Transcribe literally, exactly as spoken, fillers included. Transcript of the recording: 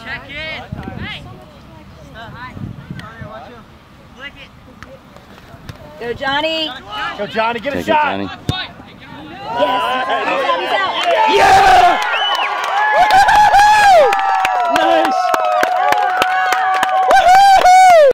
Check in. Hey. Flick it. Go, Johnny. Go, Johnny. Get Take a it, shot. Johnny. Yes. He's out. He's out. Yeah!